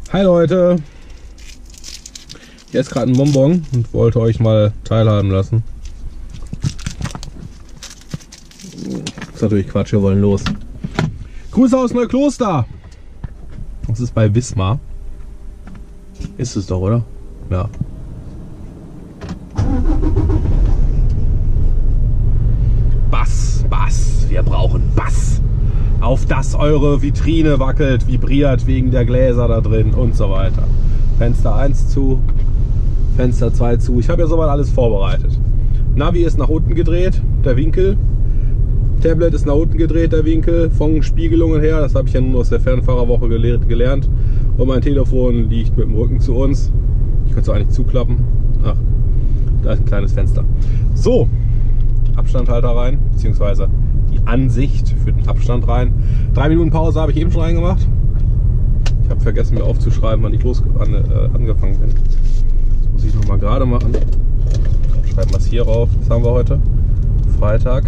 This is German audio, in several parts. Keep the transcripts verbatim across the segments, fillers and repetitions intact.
Hi Leute, jetzt gerade ein Bonbon und wollte euch mal teilhaben lassen. Das ist natürlich Quatsch, wir wollen los. Grüße aus Neukloster. Das ist bei Wismar. Ist es doch, oder? Ja. Bass, Bass, wir brauchen Bass. Auf das eure Vitrine wackelt, vibriert wegen der Gläser da drin und so weiter. Fenster eins zu, Fenster zwei zu. Ich habe ja soweit alles vorbereitet. Navi ist nach unten gedreht, der Winkel. Tablet ist nach unten gedreht, der Winkel. Von Spiegelungen her, das habe ich ja nun aus der Fernfahrerwoche gelernt. Und mein Telefon liegt mit dem Rücken zu uns. Ich könnte es eigentlich zuklappen. Ach, da ist ein kleines Fenster. So, Abstandhalter rein, beziehungsweise die Ansicht für den Abstand rein. Drei Minuten Pause habe ich eben schon reingemacht. Ich habe vergessen mir aufzuschreiben, wann ich los an, äh, angefangen bin. Das muss ich noch mal gerade machen. Schreiben wir es hier rauf. Was haben wir heute? Freitag.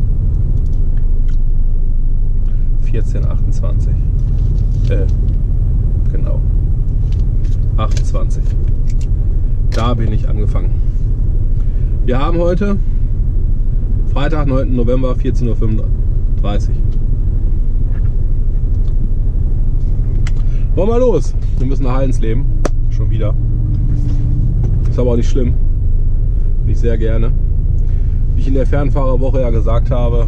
vierzehn achtundzwanzig. Äh, genau. achtundzwanzig. Da bin ich angefangen. Wir haben heute Freitag, neunten November, vierzehn Uhr fünfunddreißig. Wollen wir los? Wir müssen nach Hallensleben. Schon wieder. Ist aber auch nicht schlimm. Bin ich sehr gerne. Wie ich in der Fernfahrerwoche ja gesagt habe,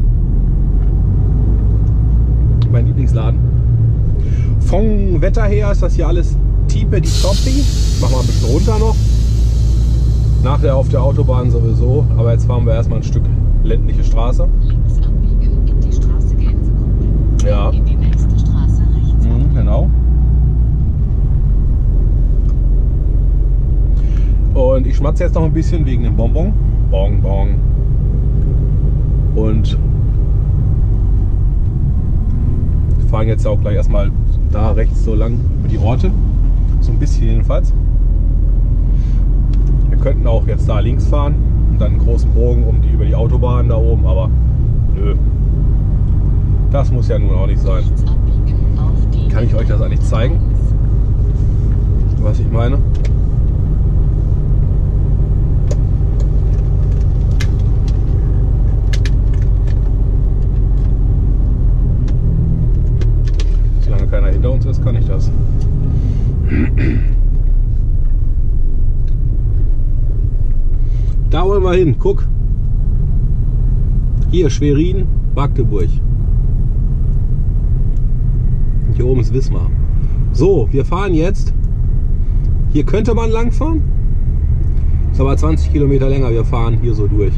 mein Lieblingsladen. Vom Wetter her ist das hier alles tippitoppi. Machen wir ein bisschen runter noch. Nachher auf der Autobahn sowieso, aber jetzt fahren wir erstmal ein Stück ländliche Straße. Ja. Mhm, genau. Und ich schmatze jetzt noch ein bisschen wegen dem Bonbon. Bon, bon. Und wir fahren jetzt auch gleich erstmal da rechts so lang über die Orte. So ein bisschen jedenfalls. Wir könnten auch jetzt da links fahren und dann einen großen Bogen um die, über die Autobahn da oben, aber nö. Das muss ja nun auch nicht sein. Kann ich euch das eigentlich zeigen? Was ich meine? Solange keiner hinter uns ist, kann ich das. Da wollen wir hin, guck. Hier Schwerin, Magdeburg. Und hier oben ist Wismar. So, wir fahren jetzt. Hier könnte man lang fahren. Ist aber zwanzig Kilometer länger. Wir fahren hier so durch.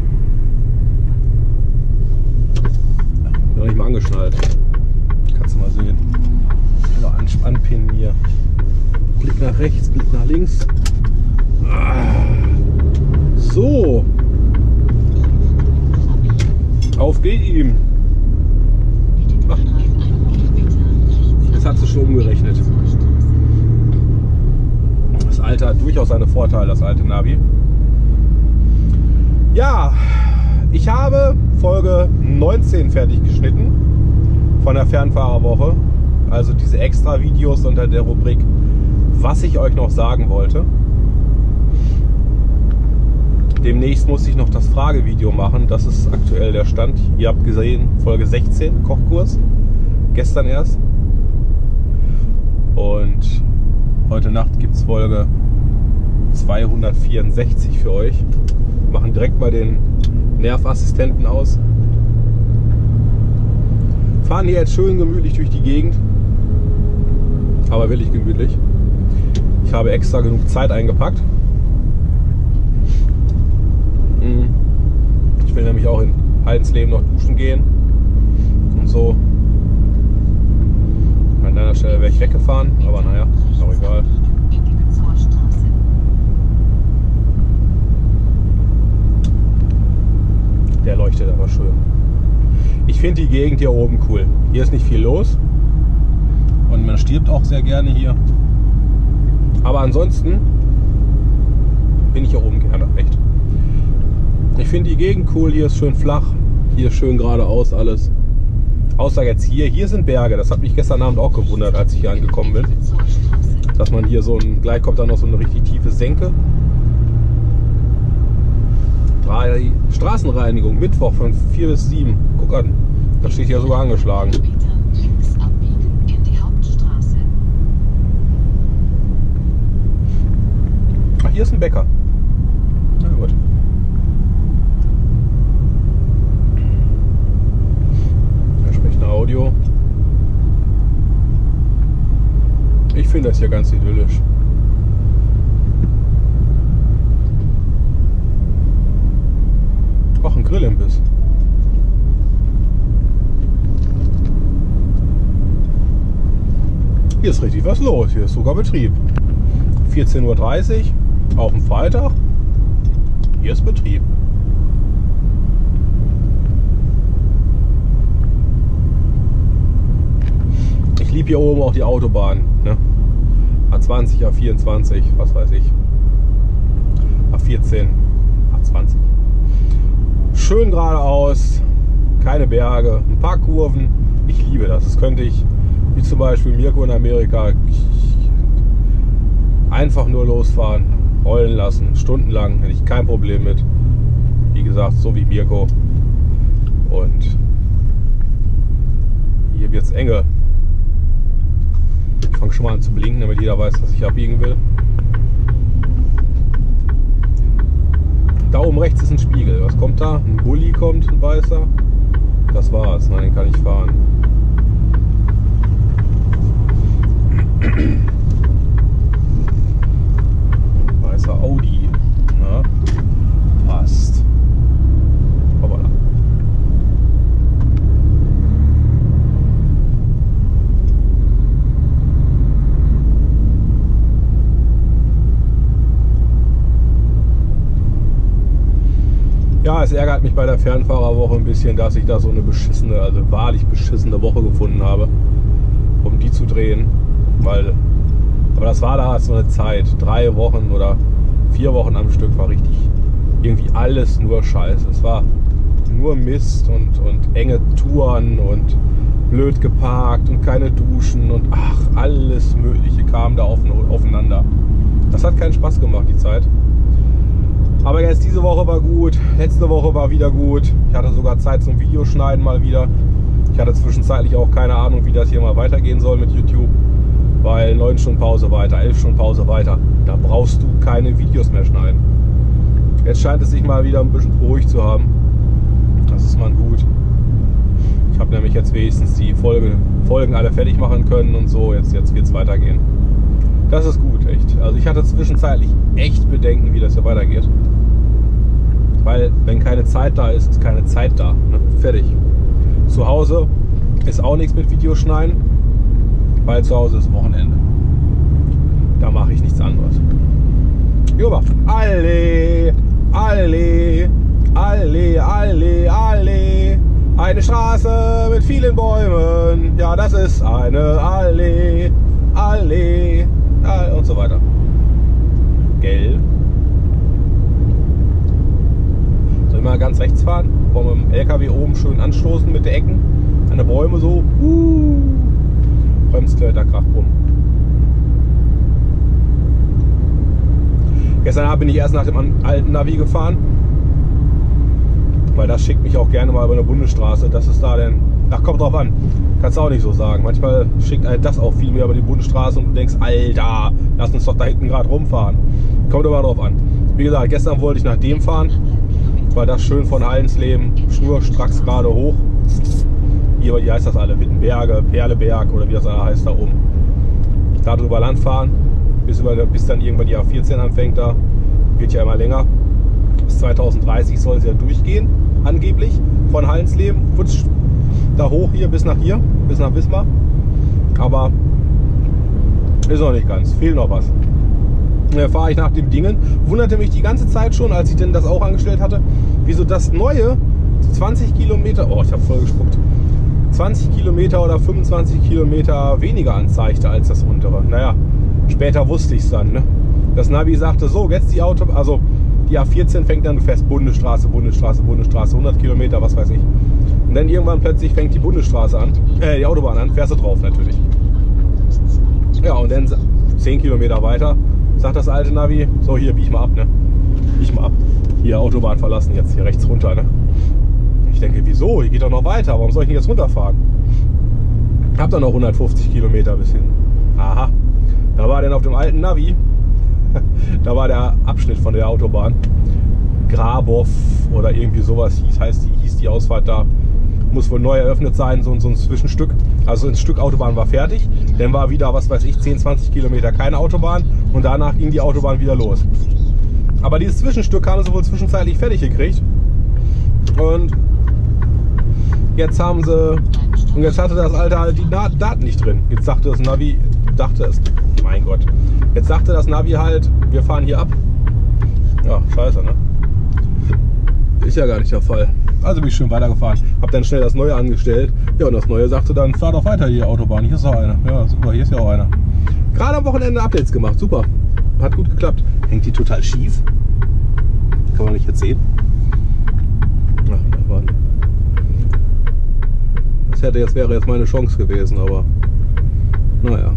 Bin noch nicht mal angeschnallt. Kannst du mal sehen. Noch anpinnen hier. Blick nach rechts, Blick nach links. So, auf geht ihm. Ach. Jetzt hat sie schon umgerechnet. Das alte hat durchaus seine Vorteile, das alte Navi. Ja, ich habe Folge neunzehn fertig geschnitten von der Fernfahrerwoche. Also diese extra Videos unter der Rubrik, was ich euch noch sagen wollte. Demnächst muss ich noch das Fragevideo machen. Das ist aktuell der Stand. Ihr habt gesehen, Folge sechzehn, Kochkurs. Gestern erst. Und heute Nacht gibt es Folge zweihundertvierundsechzig für euch. Wir machen direkt mal den Nervassistenten aus. Fahren hier jetzt schön gemütlich durch die Gegend. Aber wirklich gemütlich. Ich habe extra genug Zeit eingepackt. Ich will nämlich auch in Hallensleben noch duschen gehen und so. An deiner Stelle wäre ich weggefahren, aber naja, ist auch egal. Der leuchtet aber schön. Ich finde die Gegend hier oben cool. Hier ist nicht viel los und man stirbt auch sehr gerne hier. Aber ansonsten bin ich hier oben gerne, echt. Ich finde die Gegend cool, hier ist schön flach, hier ist schön geradeaus alles. Außer jetzt hier, hier sind Berge. Das hat mich gestern Abend auch gewundert, als ich hier angekommen bin. Dass man hier so ein, gleich kommt dann noch so eine richtig tiefe Senke. Drei Straßenreinigung, Mittwoch von vier bis sieben. Guck an, das steht ja sogar angeschlagen. Ach, hier ist ein Bäcker. Na gut. Da spricht ein Audio. Ich finde das hier ganz idyllisch. Ach, ein Grillimbiss. Hier ist richtig was los. Hier ist sogar Betrieb. vierzehn Uhr dreißig auf dem Freitag. Hier ist Betrieb. Ich liebe hier oben auch die Autobahn. Ne? A zwanzig, A vierundzwanzig, was weiß ich. A vierzehn, A zwanzig. Schön geradeaus, keine Berge, ein paar Kurven. Ich liebe das. Das könnte ich, wie zum Beispiel Mirko in Amerika, einfach nur losfahren, rollen lassen, stundenlang, hätte ich kein Problem mit. Wie gesagt, so wie Mirko. Und hier wird es enge. Ich fange schon mal an zu blinken, damit jeder weiß, dass ich abbiegen will. Da oben rechts ist ein Spiegel. Was kommt da? Ein Bulli kommt, ein weißer. Das war's. Nein, den kann ich fahren. Weißer Audi. Na, passt. Hoppala. Ja, es ärgert mich bei der Fernfahrerwoche ein bisschen, dass ich da so eine beschissene, also wahrlich beschissene Woche gefunden habe, um die zu drehen. Weil, aber das war da so eine Zeit, drei Wochen oder vier Wochen am Stück war richtig irgendwie alles nur Scheiße. Es war nur Mist und, und enge Touren und blöd geparkt und keine Duschen und ach, alles Mögliche kam da auf, aufeinander. Das hat keinen Spaß gemacht, die Zeit. Aber jetzt diese Woche war gut, letzte Woche war wieder gut. Ich hatte sogar Zeit zum Videoschneiden mal wieder. Ich hatte zwischenzeitlich auch keine Ahnung, wie das hier mal weitergehen soll mit YouTube. Weil neun Stunden Pause weiter, elf Stunden Pause weiter, da brauchst du keine Videos mehr schneiden. Jetzt scheint es sich mal wieder ein bisschen beruhigt zu haben. Das ist mal gut. Ich habe nämlich jetzt wenigstens die Folge, Folgen alle fertig machen können und so. Jetzt, jetzt wird es weitergehen. Das ist gut, echt. Also ich hatte zwischenzeitlich echt Bedenken, wie das hier weitergeht. Weil wenn keine Zeit da ist, ist keine Zeit da. Ne? Fertig. Zu Hause ist auch nichts mit Videoschneiden, weil zu Hause ist Wochenende. Da mache ich nichts anderes. Juba, alle, alle, alle, alle, alle. Eine Straße mit vielen Bäumen. Ja, das ist eine Allee, Allee, Allee und so weiter. Gell? Soll ich mal ganz rechts fahren? Wollen wir mit dem L K W oben schön anstoßen mit den Ecken? An den Bäume so. Uh. Bremskletterkraft rum. Gestern Abend bin ich erst nach dem alten Navi gefahren, weil das schickt mich auch gerne mal über eine Bundesstraße. Das ist da denn, ach, kommt drauf an, kannst du auch nicht so sagen. Manchmal schickt halt das auch viel mehr über die Bundesstraße und du denkst, Alter, lass uns doch da hinten gerade rumfahren. Kommt aber drauf an. Wie gesagt, gestern wollte ich nach dem fahren, weil das schön von Hallensleben schnurstracks gerade hoch. Hier, wie heißt das alle? Wittenberge, Perleberg oder wie das alle heißt da oben. Da drüber Land fahren, bis, über, bis dann irgendwann die A vierzehn anfängt, da wird ja immer länger. Bis zweitausenddreißig soll es ja durchgehen, angeblich, von Hallensleben, putsch, da hoch hier bis nach hier, bis nach Wismar. Aber ist noch nicht ganz, fehlt noch was. Da fahre ich nach dem Dingen, wunderte mich die ganze Zeit schon, als ich denn das auch angestellt hatte, wieso das neue zwanzig Kilometer, oh, ich habe voll gespuckt, zwanzig Kilometer oder fünfundzwanzig Kilometer weniger anzeigte als das untere. Naja, später wusste ich es dann. Ne? Das Navi sagte so, jetzt die Auto, also die A vierzehn fängt dann, du fährst Bundesstraße, Bundesstraße, Bundesstraße, hundert Kilometer, was weiß ich. Und Und dann irgendwann plötzlich fängt die Bundesstraße an, äh, die Autobahn an, fährst du drauf natürlich. Ja, und dann zehn Kilometer weiter sagt das alte Navi, so hier, bieg mal ab, ne? Bieg mal ab. Hier Autobahn verlassen, jetzt hier rechts runter, ne? Ich denke, wieso? Hier geht doch noch weiter, warum soll ich denn jetzt runterfahren? Hab dann noch hundertfünfzig Kilometer bis hin. Aha, da war dann auf dem alten Navi, da war der Abschnitt von der Autobahn, Grabow oder irgendwie sowas hieß, heißt die, hieß die Ausfahrt da. Muss wohl neu eröffnet sein, so, so ein Zwischenstück. Also ein Stück Autobahn war fertig, dann war wieder, was weiß ich, zehn, zwanzig Kilometer keine Autobahn und danach ging die Autobahn wieder los. Aber dieses Zwischenstück haben sie wohl zwischenzeitlich fertig gekriegt. Und jetzt haben sie, und jetzt hatte das alte halt die Daten nicht drin. Jetzt sagte das Navi, dachte es, mein Gott, jetzt sagte das Navi halt, wir fahren hier ab. Ja, scheiße, ne? Ist ja gar nicht der Fall. Also bin ich schön weitergefahren, hab dann schnell das Neue angestellt. Ja, und das Neue sagte dann, fahr doch weiter hier, Autobahn, hier ist auch eine. Ja, super, hier ist ja auch einer. Gerade am Wochenende Updates gemacht, super. Hat gut geklappt. Hängt die total schief? Kann man nicht jetzt sehen. Ach, da waren. Das hätte jetzt, wäre jetzt meine Chance gewesen, aber naja.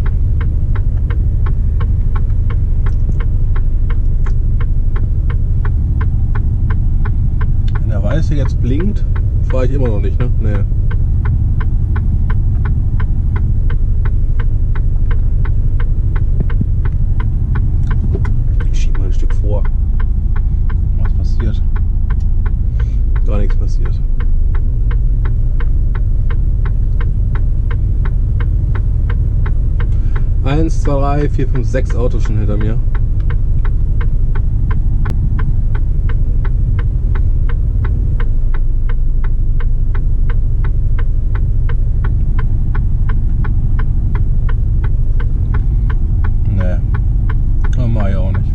Wenn der Weiße jetzt blinkt, fahre ich immer noch nicht, ne? Nee. Ich schiebe mal ein Stück vor. Was passiert? Gar nichts passiert. Eins, zwei, drei, vier, fünf, sechs Autos schon hinter mir. Nee. Das mach ich auch nicht.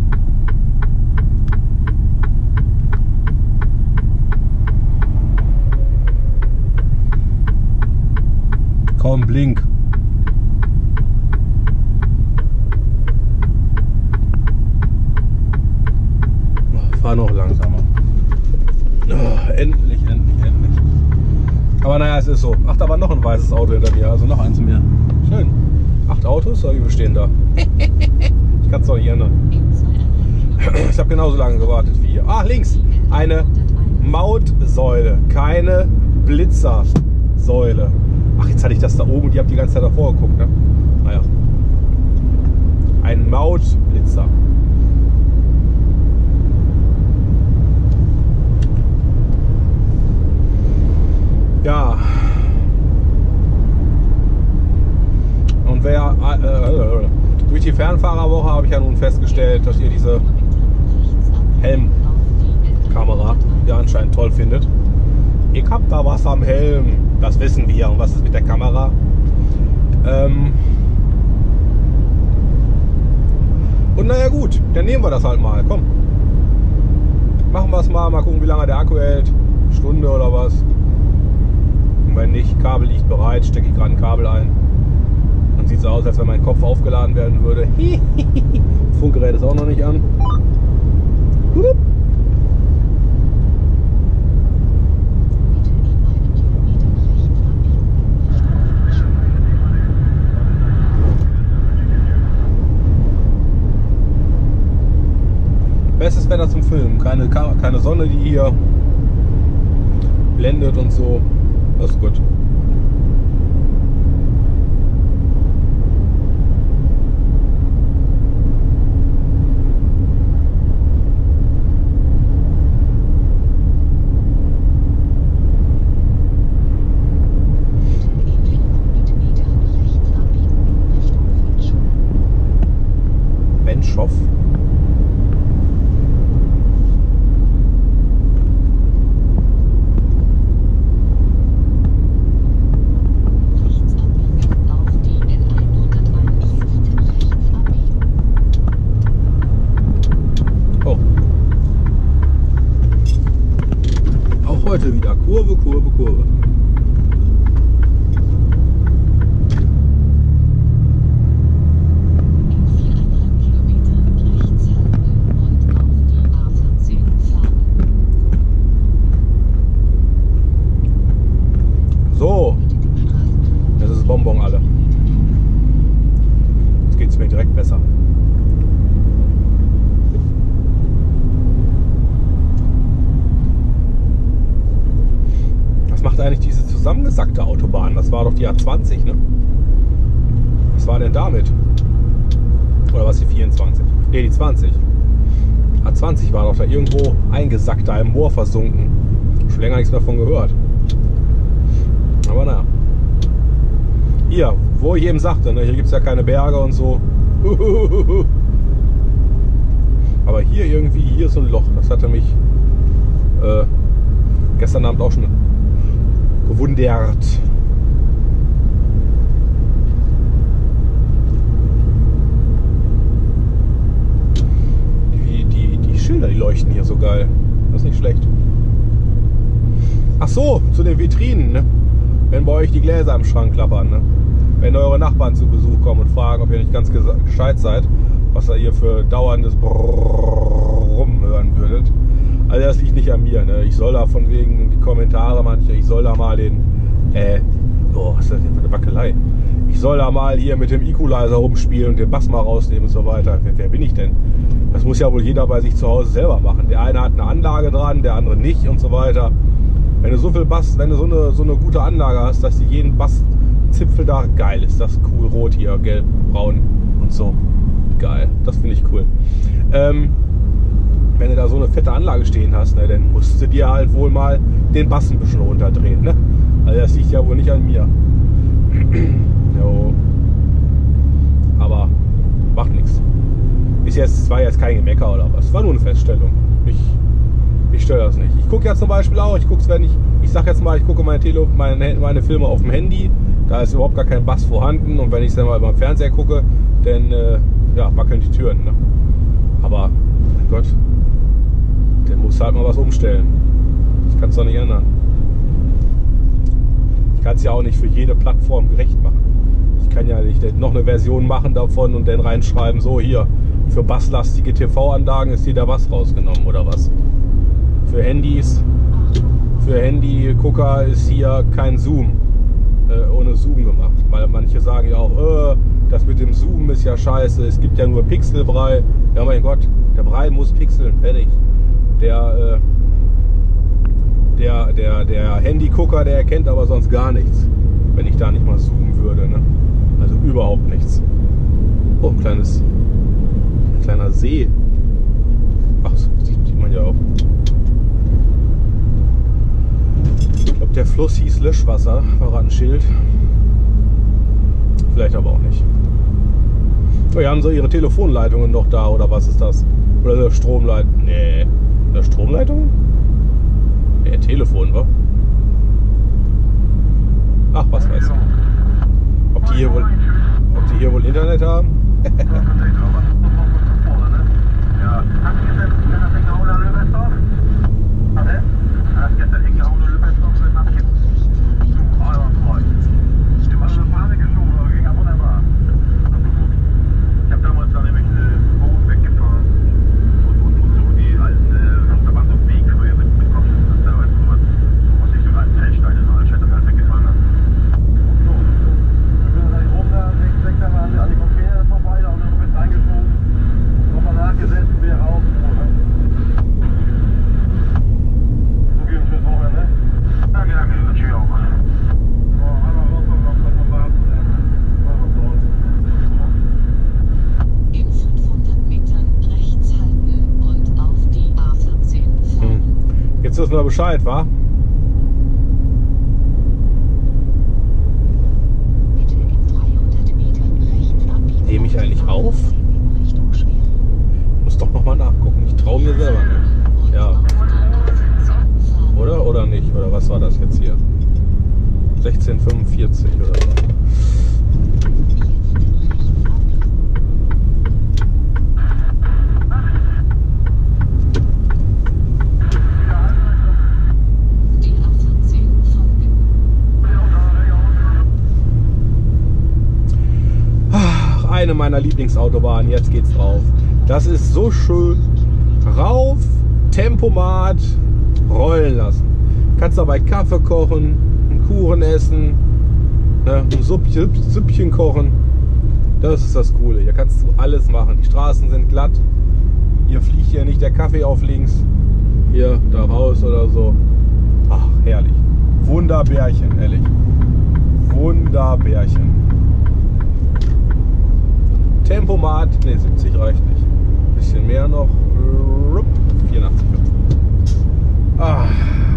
Komm, blink. Fahr noch langsamer. Oh, endlich, endlich, endlich. Aber naja, es ist so. Ach, da war noch ein weißes Auto hinter mir, also noch eins mehr. Schön. Acht Autos, oder wie wir stehen da? Ich kann es doch nicht ändern. Ich habe genauso lange gewartet wie ihr. Ah, links. Eine Mautsäule, keine Blitzersäule. Ach, jetzt hatte ich das da oben und die habt die ganze Zeit davor geguckt, ne? Naja. Ein Mautblitzer. Ja. Und wer äh, durch die Fernfahrerwoche habe ich ja nun festgestellt, dass ihr diese Helmkamera ja anscheinend toll findet. Ich hab da was am Helm, das wissen wir. Und was ist mit der Kamera? Ähm Und naja gut, dann nehmen wir das halt mal. Komm. Machen wir es mal, mal gucken wie lange der Akku hält. Stunde oder was. Und wenn nicht, Kabel liegt bereit, stecke ich gerade ein Kabel ein. Dann sieht es aus, als wenn mein Kopf aufgeladen werden würde. Funkgerät ist auch noch nicht an. Bestes Wetter zum Filmen. Keine, keine Sonne, die hier blendet und so. Das ist gut. Benschow. Heute wieder Kurve, Kurve, Kurve. macht eigentlich diese zusammengesackte Autobahn? Das war doch die A zwanzig, ne? Was war denn damit? Oder was die vierundzwanzig? Ne, die zwanzig. A zwanzig war doch da irgendwo eingesackt, da im Moor versunken. Schon länger nichts mehr davon gehört. Aber naja. Hier, wo ich eben sagte, ne, hier gibt es ja keine Berge und so. Aber hier irgendwie, hier ist so ein Loch. Das hatte mich äh, gestern Abend auch schon gewundert. Die, die, die Schilder, die leuchten hier so geil. Das ist nicht schlecht. Ach so, zu den Vitrinen, ne? Wenn bei euch die Gläser im Schrank klappern, ne? Wenn eure Nachbarn zu Besuch kommen und fragen, ob ihr nicht ganz gescheit seid, was ihr für dauerndes Brrrrum hören würdet. Also das liegt nicht an mir, ne? Ich soll da von wegen die Kommentare manche, ich soll da mal den, äh, oh, was ist das denn für eine Wackelei? Ich soll da mal hier mit dem Equalizer rumspielen und den Bass mal rausnehmen und so weiter. Wer, wer bin ich denn? Das muss ja wohl jeder bei sich zu Hause selber machen. Der eine hat eine Anlage dran, der andere nicht und so weiter. Wenn du so viel Bass, wenn du so eine, so eine gute Anlage hast, dass du jeden Basszipfel da, geil ist das cool, rot hier, gelb, braun und so. Geil, das finde ich cool. Ähm, wenn du da so eine fette Anlage stehen hast, ne, dann musst du dir halt wohl mal den Bass ein bisschen runterdrehen. Ne? Also das liegt ja wohl nicht an mir. Jo. Aber macht nichts. Ist jetzt, war jetzt kein Gemecker oder was. War nur eine Feststellung. Ich, ich störe das nicht. Ich gucke ja zum Beispiel auch, ich gucke es, wenn ich, ich sag jetzt mal, ich gucke meine, Tele, meine, meine Filme auf dem Handy. Da ist überhaupt gar kein Bass vorhanden. Und wenn ich es dann mal beim Fernseher gucke, dann äh, ja, wackeln die Türen. Ne? Aber, mein Gott, dann musst du halt mal was umstellen. Das kannst du doch nicht ändern. Ich kann es ja auch nicht für jede Plattform gerecht machen. Ich kann ja nicht noch eine Version machen davon und dann reinschreiben, so hier, für basslastige T V-Anlagen ist hier der Bass rausgenommen oder was. Für Handys, für Handy-Gucker ist hier kein Zoom, äh, ohne Zoom gemacht. Weil manche sagen ja auch, äh, das mit dem Zoom ist ja scheiße, es gibt ja nur Pixelbrei. Ja mein Gott, der Brei muss pixeln, fertig. Der, äh, der, der, der Handy-Gucker, der erkennt aber sonst gar nichts, wenn ich da nicht mal zoomen würde. Ne? Also überhaupt nichts. Oh, ein kleines, ein kleiner See. Ach, das sieht, sieht man ja auch. Ich glaube, der Fluss hieß Löschwasser, war ein Schild. Vielleicht aber auch nicht. Oh, hier haben sie ihre Telefonleitungen noch da, oder was ist das? Oder eine Stromleitung? Nee. Eine Stromleitung? Nee, Telefon, wa? Ach, was weiß ich. Ob die hier wohl, ob die hier wohl Internet haben? Jetzt wissen wir Bescheid, wa? Nehme ich eigentlich auf? Muss doch nochmal nachgucken. Ich traue mir selber nicht. Ja. Oder? Oder nicht? Oder was war das jetzt hier? sechzehn fünfundvierzig oder so. Eine meiner Lieblingsautobahnen, jetzt geht's drauf. Das ist so schön. Rauf, Tempomat, rollen lassen. Kannst dabei Kaffee kochen, einen Kuchen essen, ne, ein Süppchen, Süppchen kochen. Das ist das Coole. Hier kannst du alles machen. Die Straßen sind glatt. Hier fliegt hier nicht der Kaffee auf links. Hier, da raus oder so. Ach, herrlich. Wunderbar. Wunderbärchen, ehrlich. Wunderbärchen. Tempomat, ne, siebzig reicht nicht. Ein bisschen mehr noch. vierundachtzig Komma fünf. Ah.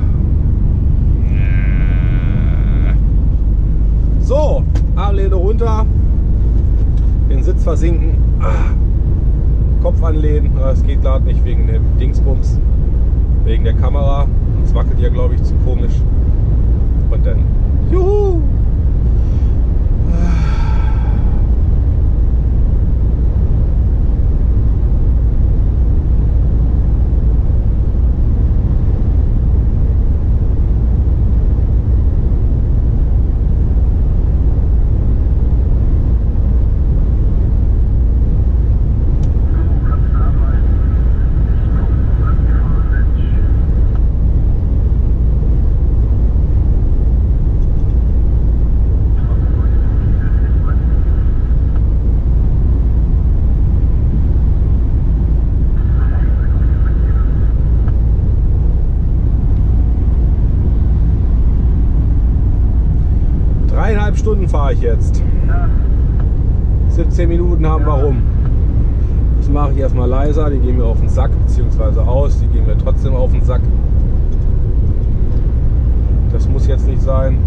So, Armlehne runter. Den Sitz versinken. Ah. Kopf anlehnen. Das geht gerade nicht wegen dem Dingsbums. Wegen der Kamera. Es wackelt ja, glaube ich, zu komisch. Und dann. Juhu! Dreieinhalb Stunden fahre ich jetzt. siebzehn Minuten haben wir rum. Das mache ich erstmal leiser, die gehen mir auf den Sack, beziehungsweise aus, die gehen mir trotzdem auf den Sack. Das muss jetzt nicht sein.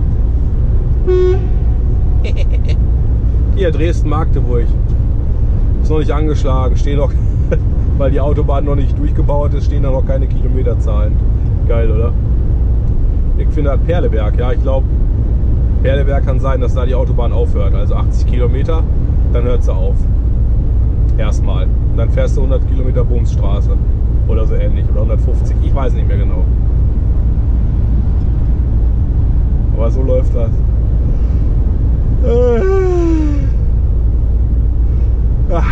Hier, Dresden-Magdeburg. Ist noch nicht angeschlagen, stehen noch, weil die Autobahn noch nicht durchgebaut ist, stehen da noch keine Kilometerzahlen. Geil, oder? Ich finde das Perleberg, ja, ich glaube, Perleberg kann sein, dass da die Autobahn aufhört, also achtzig Kilometer, dann hört sie auf. Erstmal. Und dann fährst du hundert Kilometer Bumsstraße oder so ähnlich, oder hundertfünfzig, ich weiß nicht mehr genau. Aber so läuft das. Ah.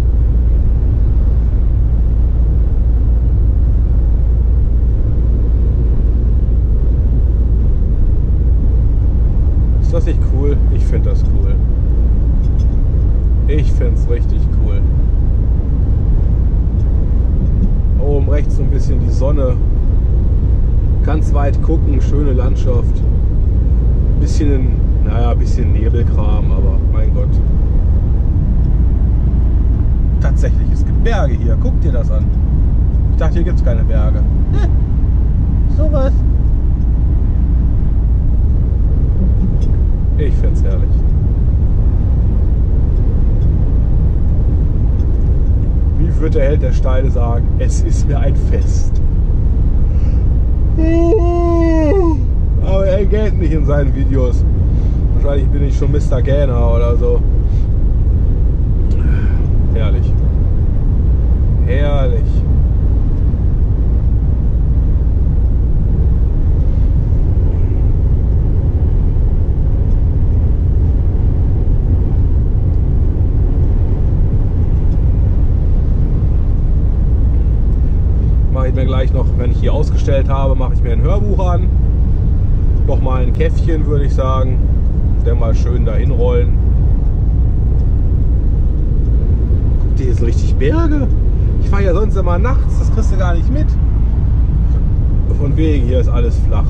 Ist das nicht cool? Ich finde das cool. Ich finde es richtig cool. Oben rechts so ein bisschen die Sonne. Ganz weit gucken, schöne Landschaft. Bisschen, naja, bisschen Nebelkram, aber mein Gott. Tatsächlich, es gibt Berge hier. Guck dir das an. Ich dachte, hier gibt es keine Berge. Hm. Sowas. Ich find's herrlich. Wie wird der Held der Steine sagen? Es ist mir ein Fest. Aber er gähnt nicht in seinen Videos. Wahrscheinlich bin ich schon Mister Gähner oder so. Herrlich. Herrlich. Mache ich mir gleich noch, wenn ich hier ausgestellt habe, mache ich mir ein Hörbuch an. Noch mal ein Käffchen, würde ich sagen. Dann mal schön dahin rollen. Guck dir, hier sind richtig Berge. Ich fahre ja sonst immer nachts, das kriegst du gar nicht mit. Von wegen, hier ist alles flach.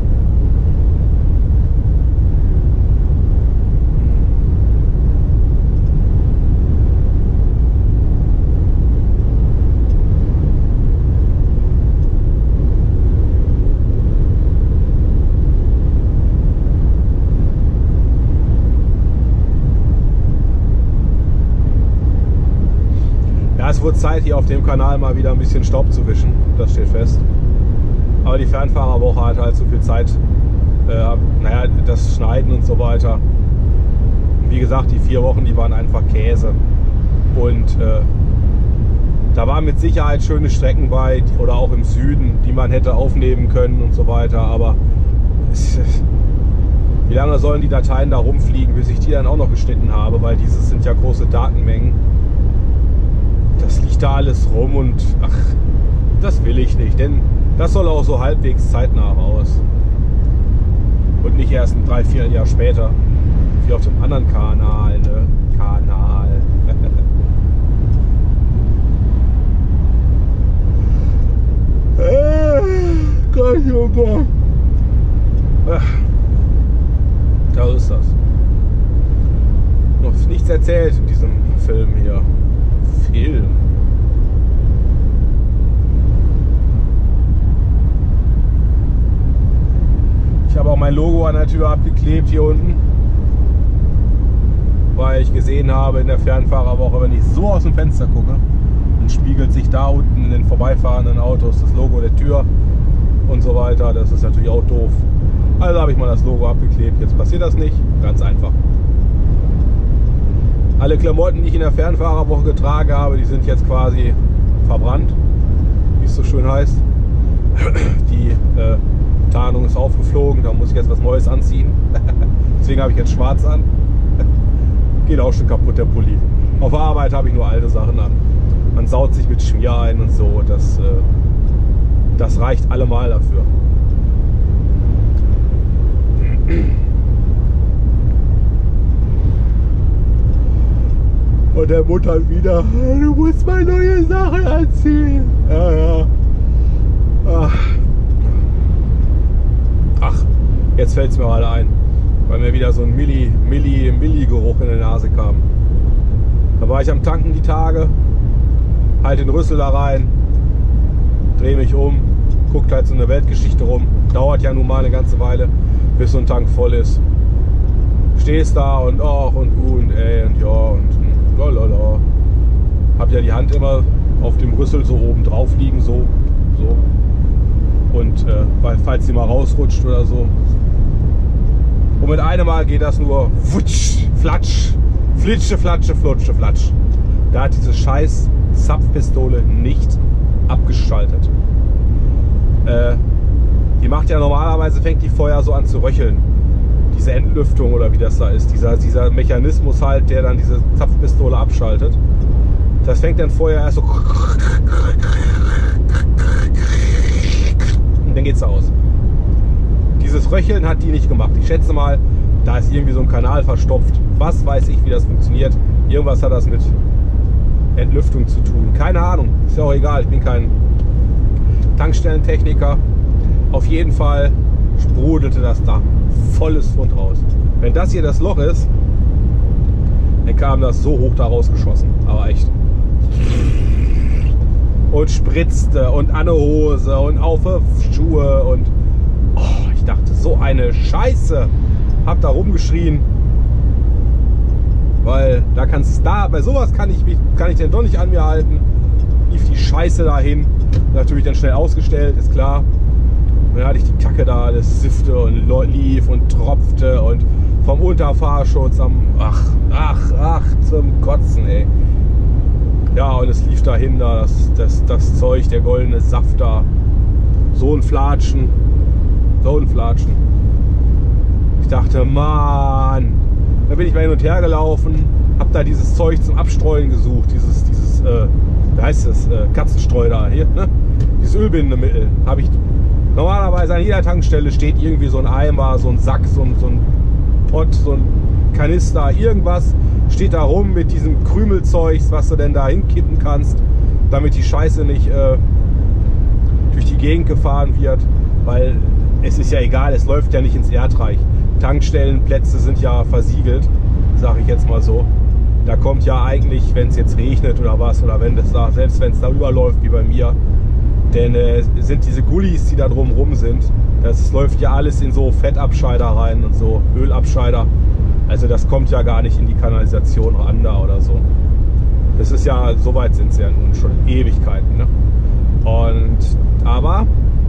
Es wird Zeit, hier auf dem Kanal mal wieder ein bisschen Staub zu wischen, das steht fest. Aber die Fernfahrerwoche hat halt so viel Zeit, äh, naja, das Schneiden und so weiter. Wie gesagt, die vier Wochen, die waren einfach Käse. Und äh, da waren mit Sicherheit schöne Strecken bei, oder auch im Süden, die man hätte aufnehmen können und so weiter. Aber es, wie lange sollen die Dateien da rumfliegen, bis ich die dann auch noch geschnitten habe, weil dieses sind ja große Datenmengen. Das liegt da alles rum und ach, das will ich nicht, denn das soll auch so halbwegs zeitnah raus. Und nicht erst ein Dreivierteljahr später, wie auf dem anderen Kanal, ne? Kanal. Gott, oh Gott. erzählt in diesem Film hier. Film. Ich habe auch mein Logo an der Tür abgeklebt hier unten, weil ich gesehen habe in der Fernfahrerwoche, wenn ich so aus dem Fenster gucke, dann spiegelt sich da unten in den vorbeifahrenden Autos das Logo der Tür und so weiter. Das ist natürlich auch doof. Also habe ich mal das Logo abgeklebt. Jetzt passiert das nicht. Ganz einfach. Alle Klamotten, die ich in der Fernfahrerwoche getragen habe, die sind jetzt quasi verbrannt, wie es so schön heißt. Die äh, Tarnung ist aufgeflogen, da muss ich jetzt was Neues anziehen. Deswegen habe ich jetzt schwarz an. Geht auch schon kaputt, der Pulli. Auf der Arbeit habe ich nur alte Sachen an. Man saut sich mit Schmier ein und so. Das, äh, das reicht allemal dafür. Und der muttert wieder, du musst mal neue Sachen anziehen. Ja, ja. Ach, Ach jetzt fällt es mir gerade ein, weil mir wieder so ein Milli, Milli, Milli-Geruch in der Nase kam. Da war ich am Tanken die Tage, halt den Rüssel da rein, drehe mich um, guckt halt so eine Weltgeschichte rum. Dauert ja nun mal eine ganze Weile, bis so ein Tank voll ist. Stehst da und ach und uh und ey und ja und lalala. Hab ja die Hand immer auf dem Rüssel so oben drauf liegen, so, so. Und äh, weil, falls sie mal rausrutscht oder so. Und mit einem Mal geht das nur futsch, flatsch, flitsche, flatsche, flutsche, flatsch. Da hat diese scheiß Zapfpistole nicht abgeschaltet. Äh, die macht ja normalerweise, fängt die Feuer so an zu röcheln. Diese Entlüftung oder wie das da ist. Dieser, dieser Mechanismus halt, der dann diese Zapfpistole abschaltet. Das fängt dann vorher erst so. Und dann geht's aus. Dieses Röcheln hat die nicht gemacht. Ich schätze mal, da ist irgendwie so ein Kanal verstopft. Was weiß ich, wie das funktioniert. Irgendwas hat das mit Entlüftung zu tun. Keine Ahnung. Ist ja auch egal. Ich bin kein Tankstellentechniker. Auf jeden Fall sprudelte das da volles Pfund raus. Wenn das hier das Loch ist, dann kam das so hoch da rausgeschossen. Aber echt. Und spritzte und an der Hose und auf die Schuhe und oh, ich dachte, so eine Scheiße. Hab da rumgeschrien, weil da kannst da, bei sowas kann ich mich, kann ich denn doch nicht an mir halten. Lief die Scheiße dahin, natürlich dann schnell ausgestellt, ist klar. Und dann hatte ich die Kacke da, das siffte und lief und tropfte und vom Unterfahrschutz am, ach, ach, ach, zum Kotzen, ey. Ja, und es lief dahin, da, das, das, das Zeug, der goldene Saft da. So ein Flatschen. So ein Flatschen. Ich dachte, Mann. Da bin ich mal hin und her gelaufen, hab da dieses Zeug zum Abstreuen gesucht. Dieses, dieses, äh, wie heißt das? Äh, Katzenstreu da hier, ne? Dieses Ölbindemittel. Habe ich. Normalerweise an jeder Tankstelle steht irgendwie so ein Eimer, so ein Sack, so ein, so ein Pott, so ein Kanister, irgendwas. Steht da rum mit diesem Krümelzeugs, was du denn da hinkippen kannst, damit die Scheiße nicht äh, durch die Gegend gefahren wird, weil es ist ja egal, es läuft ja nicht ins Erdreich. Tankstellenplätze sind ja versiegelt, sage ich jetzt mal so. Da kommt ja eigentlich, wenn es jetzt regnet oder was, oder wenn das da, selbst wenn es da überläuft wie bei mir, denn äh, sind diese Gullis, die da drumrum sind, das läuft ja alles in so Fettabscheider rein und so Ölabscheider. Also das kommt ja gar nicht in die Kanalisation ran da oder so. Das ist ja, so weit sind es ja nun schon Ewigkeiten. Ne? Und, aber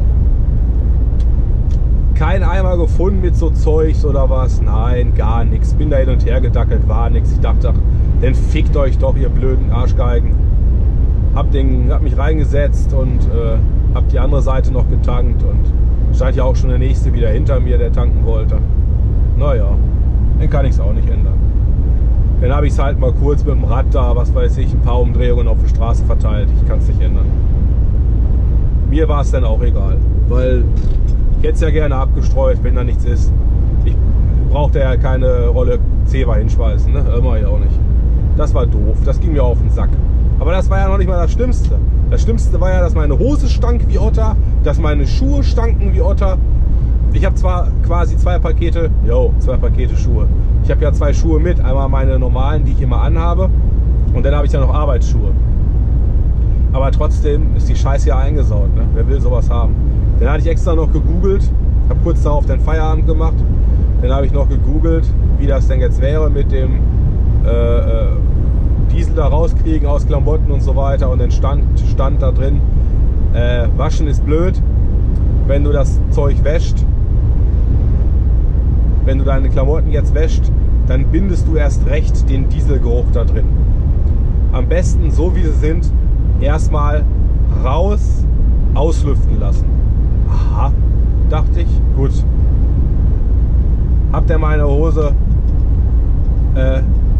kein Eimer gefunden mit so Zeugs oder was. Nein, gar nichts. Bin da hin und her gedackelt, war nichts. Ich dachte, ach, dann fickt euch doch, ihr blöden Arschgeigen. Hab, den, hab mich reingesetzt und äh, hab die andere Seite noch getankt. Und stand ja auch schon der nächste wieder hinter mir, der tanken wollte. Naja. Dann kann ich es auch nicht ändern. Dann habe ich es halt mal kurz mit dem Rad da, was weiß ich, ein paar Umdrehungen auf die Straße verteilt. Ich kann es nicht ändern. Mir war es dann auch egal, weil ich hätte es ja gerne abgestreut, wenn da nichts ist. Ich brauchte ja keine Rolle Zewa hinschmeißen, ne? Immer ja auch nicht. Das war doof, das ging mir auf den Sack. Aber das war ja noch nicht mal das Schlimmste. Das Schlimmste war ja, dass meine Hose stank wie Otter, dass meine Schuhe stanken wie Otter. Ich habe zwar quasi zwei Pakete, yo, zwei Pakete Schuhe. Ich habe ja zwei Schuhe mit. Einmal meine normalen, die ich immer anhabe. Und dann habe ich ja noch Arbeitsschuhe. Aber trotzdem ist die Scheiße ja eingesaut. Ne? Wer will sowas haben? Dann hatte ich extra noch gegoogelt. Habe kurz darauf den Feierabend gemacht. Dann habe ich noch gegoogelt, wie das denn jetzt wäre mit dem äh, Diesel da rauskriegen aus Klamotten und so weiter. Und dann stand, stand da drin, äh, waschen ist blöd, wenn du das Zeug wäscht. Wenn du deine Klamotten jetzt wäscht, dann bindest du erst recht den Dieselgeruch da drin. Am besten, so wie sie sind, erstmal raus, auslüften lassen. Aha, dachte ich, gut. Habt ihr meine Hose äh,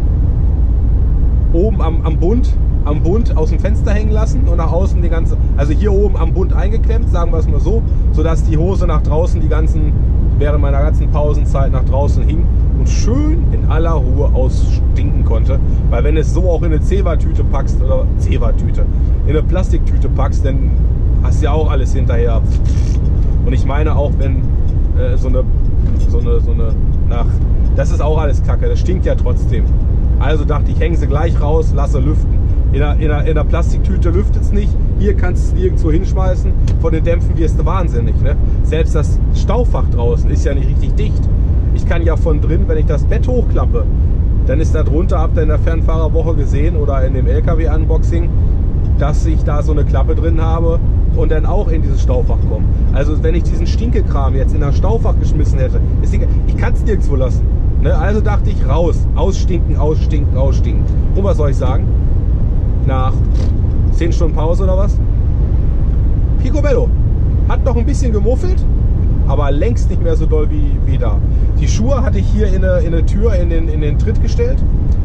oben am, am Bund, am Bund aus dem Fenster hängen lassen und nach außen die ganze, also hier oben am Bund eingeklemmt, sagen wir es mal so, sodass die Hose nach draußen die ganzen, während meiner ganzen Pausenzeit nach draußen hing und schön in aller Ruhe ausstinken konnte. Weil wenn es so auch in eine Zewa-Tüte packst, oder Zewa-Tüte, in eine Plastiktüte packst, dann hast du ja auch alles hinterher. Und ich meine auch, wenn äh, so eine, so eine, so eine, nach, das ist auch alles Kacke, das stinkt ja trotzdem. Also dachte ich, hänge sie gleich raus, lasse lüften. In der, in der, in der Plastiktüte lüftet es nicht. Hier kannst du es nirgendwo hinschmeißen. Von den Dämpfen wirst du wahnsinnig. Ne? Selbst das Staufach draußen ist ja nicht richtig dicht. Ich kann ja von drin, wenn ich das Bett hochklappe, dann ist da drunter, habt ihr in der Fernfahrerwoche gesehen oder in dem L K W-Unboxing, dass ich da so eine Klappe drin habe und dann auch in dieses Staufach komme. Also wenn ich diesen Stinkekram jetzt in das Staufach geschmissen hätte, ist egal, ich kann es nirgendwo lassen. Ne? Also dachte ich, raus, ausstinken, ausstinken, ausstinken. Und was soll ich sagen? Nach zehn Stunden Pause oder was? Picobello. Hat noch ein bisschen gemuffelt, aber längst nicht mehr so doll wie, wie da. Die Schuhe hatte ich hier in eine, in eine Tür in den, in den Tritt gestellt.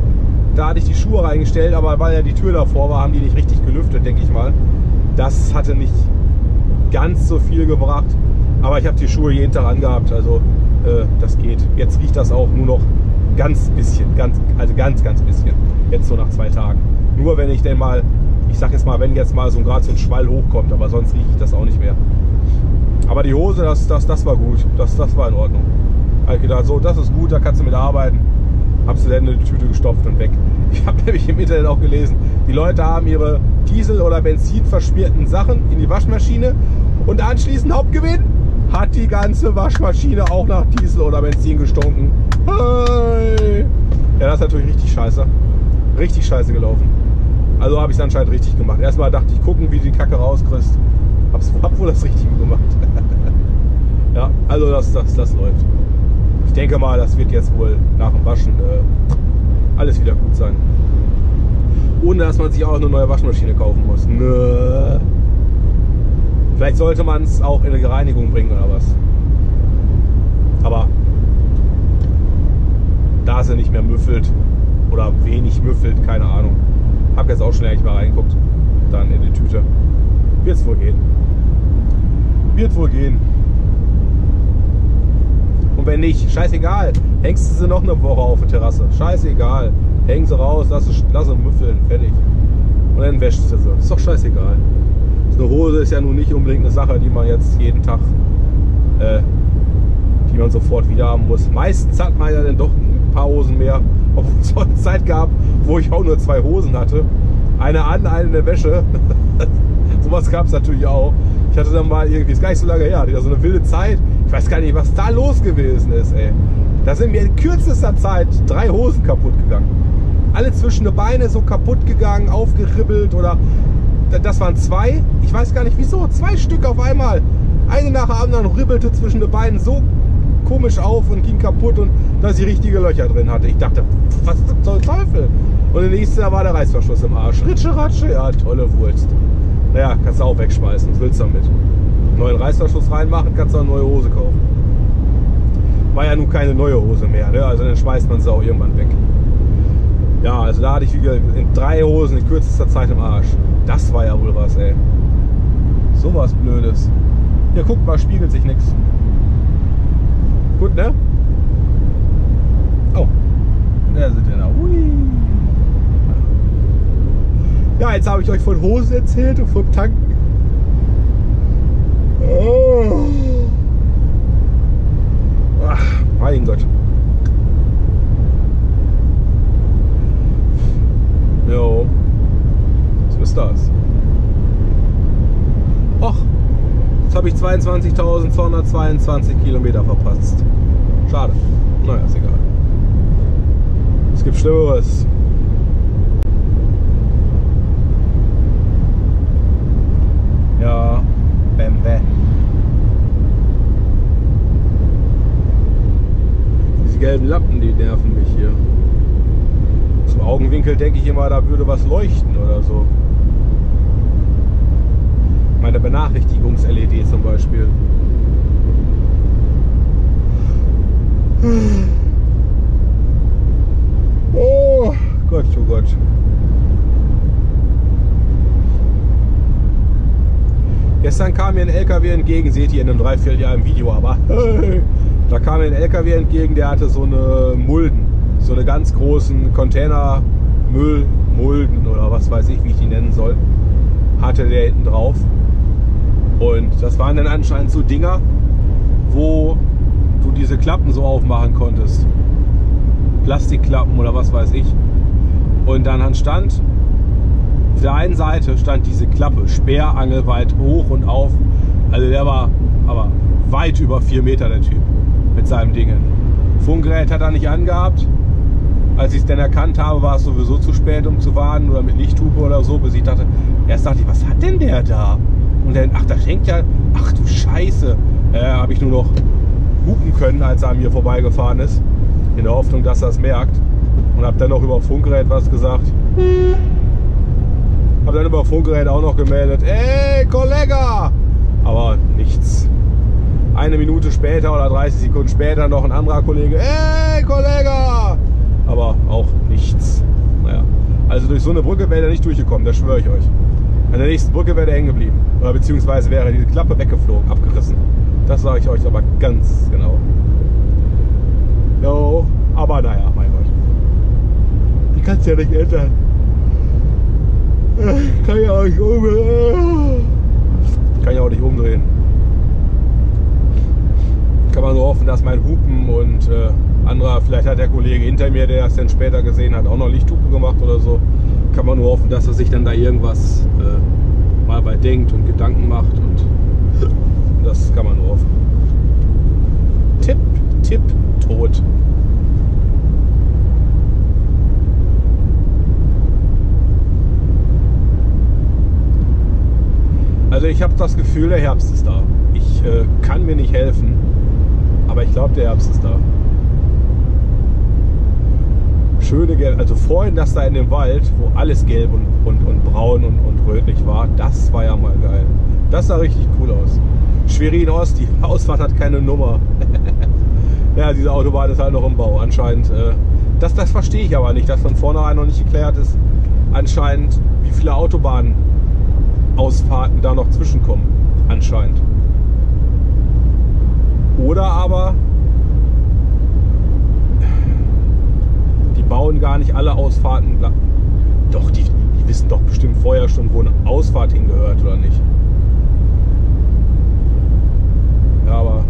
Da hatte ich die Schuhe reingestellt, aber weil ja die Tür davor war, haben die nicht richtig gelüftet, denke ich mal. Das hatte nicht ganz so viel gebracht, aber ich habe die Schuhe jeden Tag angehabt, also äh, das geht. Jetzt riecht das auch nur noch ganz bisschen, ganz, also ganz, ganz bisschen. Jetzt so nach zwei Tagen. Nur wenn ich denn mal, ich sag jetzt mal, wenn jetzt mal so gerade so ein Schwall hochkommt, aber sonst rieche ich das auch nicht mehr. Aber die Hose, das, das, das war gut, das, das war in Ordnung. Habe ich gedacht, so, das ist gut, da kannst du mit arbeiten. Habst du dann in die Tüte gestopft und weg. Ich habe nämlich im Internet auch gelesen, die Leute haben ihre Diesel- oder Benzin verschmierten Sachen in die Waschmaschine und anschließend Hauptgewinn hat die ganze Waschmaschine auch nach Diesel oder Benzin gestunken. Hey. Ja, das ist natürlich richtig scheiße. Richtig scheiße gelaufen. Also habe ich es anscheinend richtig gemacht. Erstmal dachte ich, gucken, wie du die Kacke rauskriegst. Hab's, hab wohl das Richtige gemacht. Ja, also das, das, das läuft. Ich denke mal, das wird jetzt wohl nach dem Waschen äh, alles wieder gut sein. Ohne dass man sich auch eine neue Waschmaschine kaufen muss. Nö. Vielleicht sollte man es auch in eine Reinigung bringen oder was. Aber da sie nicht mehr müffelt oder wenig müffelt, keine Ahnung. Hab jetzt auch schon eigentlich mal reingeguckt. Dann in die Tüte. Wird's wohl gehen. Wird wohl gehen. Und wenn nicht, scheißegal. Hängst du sie noch eine Woche auf der Terrasse. Scheißegal. Häng sie raus, lass sie, lass sie müffeln. Fertig. Und dann wäschst du sie. Ist doch scheißegal. So eine Hose ist ja nun nicht unbedingt eine Sache, die man jetzt jeden Tag, äh, die man sofort wieder haben muss. Meistens hat man ja dann doch ein paar Hosen mehr. Obwohl es auch eine Zeit gab, wo ich auch nur zwei Hosen hatte. Eine an, eine in der Wäsche. Sowas gab es natürlich auch. Ich hatte dann mal irgendwie, ist gar nicht so lange her, hatte ich so eine wilde Zeit. Ich weiß gar nicht, was da los gewesen ist, ey. Da sind mir in kürzester Zeit drei Hosen kaputt gegangen. Alle zwischen die Beine so kaputt gegangen, aufgeribbelt oder... Das waren zwei. Ich weiß gar nicht wieso. Zwei Stück auf einmal. Eine nach der anderen ribbelte zwischen den Beinen so komisch auf und ging kaputt und dass ich richtige Löcher drin hatte. Ich dachte, was zum Teufel? Und der nächste, da war der Reißverschluss im Arsch. Ritsche, Ratsche, ja, tolle Wurst. Naja, kannst du auch wegschmeißen. Was willst du damit? Neuen Reißverschluss reinmachen, kannst du eine neue Hose kaufen. War ja nun keine neue Hose mehr, ne? Also dann schmeißt man sie auch irgendwann weg. Ja, also da hatte ich wieder in drei Hosen in kürzester Zeit im Arsch. Das war ja wohl was, ey. So was Blödes. Ja, guck mal, spiegelt sich nichts. Gut, ne? Oh. Da sind wir da. Hui. Ja, jetzt habe ich euch von Hosen erzählt und vom Tanken. Oh. Ach, mein Gott. zweiundzwanzigtausendzweihundertzweiundzwanzig Kilometer verpasst. Schade. Naja, ist egal. Es gibt Schlimmeres. Ja, bäm, bäm. Diese gelben Lappen, die nerven mich hier. Zum Augenwinkel denke ich immer, da würde was leuchten oder so. Meine Benachrichtigungs-L E D zum Beispiel. Oh Gott, oh Gott. Gestern kam mir ein L K W entgegen, seht ihr in einem Dreivierteljahr im Video, aber da kam mir ein L K W entgegen, der hatte so eine Mulden, so eine ganz großen Container Müll, Mulden oder was weiß ich, wie ich die nennen soll, hatte der hinten drauf. Und das waren dann anscheinend so Dinger, wo du diese Klappen so aufmachen konntest. Plastikklappen oder was weiß ich. Und dann stand, auf der einen Seite stand diese Klappe sperrangelweit hoch und auf. Also der war aber weit über vier Meter, der Typ, mit seinem Ding. Funkgerät hat er nicht angehabt. Als ich es dann erkannt habe, war es sowieso zu spät, um zu warten oder mit Lichthupe oder so, bis ich dachte, erst dachte ich, was hat denn der da? Und dann, ach, da schenkt ja, ach du Scheiße. Äh, habe ich nur noch hupen können, als er an mir vorbeigefahren ist. In der Hoffnung, dass er es merkt. Und habe dann noch über Funkgerät was gesagt. Habe dann über Funkgerät auch noch gemeldet, ey, Kollege! Aber nichts. Eine Minute später oder dreißig Sekunden später noch ein anderer Kollege, ey, Kollege! Aber auch nichts. Naja, also durch so eine Brücke wäre er nicht durchgekommen, das schwöre ich euch. An der nächsten Brücke wäre er hängen geblieben. Oder beziehungsweise wäre diese Klappe weggeflogen, abgerissen. Das sage ich euch aber ganz genau. Jo, aber naja, mein Gott. Ich kann es ja nicht ändern. Ich kann ja auch nicht umdrehen. Ich kann ja auch nicht umdrehen. Kann man nur hoffen, dass mein Hupen und äh, anderer, vielleicht hat der Kollege hinter mir, der es dann später gesehen hat, auch noch Lichthupen gemacht oder so. Kann man nur hoffen, dass er sich dann da irgendwas äh, mal bei denkt und Gedanken macht, und das kann man nur hoffen. Tipp, tipp, tot. Also ich habe das Gefühl, der Herbst ist da. Ich äh, kann mir nicht helfen, aber ich glaube, der Herbst ist da. Schöne Gelb, also vorhin das da in dem Wald, wo alles gelb und, und, und braun und, und rötlich war, das war ja mal geil. Das sah richtig cool aus. Schwerin Ost, die Ausfahrt hat keine Nummer. Ja, diese Autobahn ist halt noch im Bau. Anscheinend, äh, das, das verstehe ich aber nicht, dass von vornherein noch nicht geklärt ist, anscheinend, wie viele Autobahnausfahrten da noch zwischenkommen. Anscheinend. Oder aber bauen gar nicht alle Ausfahrten. Doch, die, die wissen doch bestimmt vorher schon, wo eine Ausfahrt hingehört, oder nicht? Ja, aber.